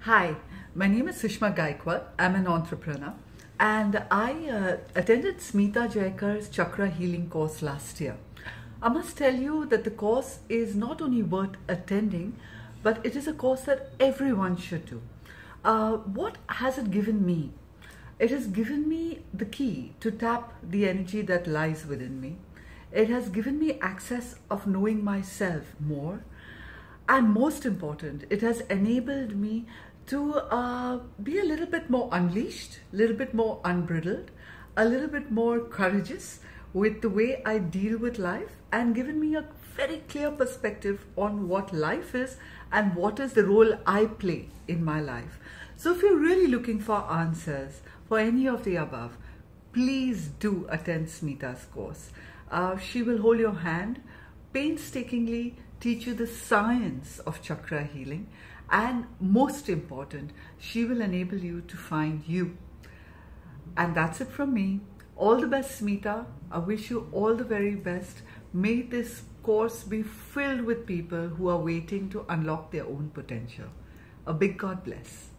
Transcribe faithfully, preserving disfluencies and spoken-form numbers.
Hi, my name is Sushma Gaikwad. I'm an entrepreneur and I uh, attended Smita Jaikar's Chakra Healing course last year. I must tell you that the course is not only worth attending, but it is a course that everyone should do. Uh, what has it given me? It has given me the key to tap the energy that lies within me. It has given me access of knowing myself more. And most important, it has enabled me to uh, be a little bit more unleashed, a little bit more unbridled, a little bit more courageous with the way I deal with life, and given me a very clear perspective on what life is and what is the role I play in my life. So if you're really looking for answers for any of the above, please do attend Smita's course. Uh, she will hold your hand, painstakingly teach you the science of chakra healing, and most important, she will enable you to find you. And that's it from me. All the best, Smita. I wish you all the very best. May this course be filled with people who are waiting to unlock their own potential. A big God bless.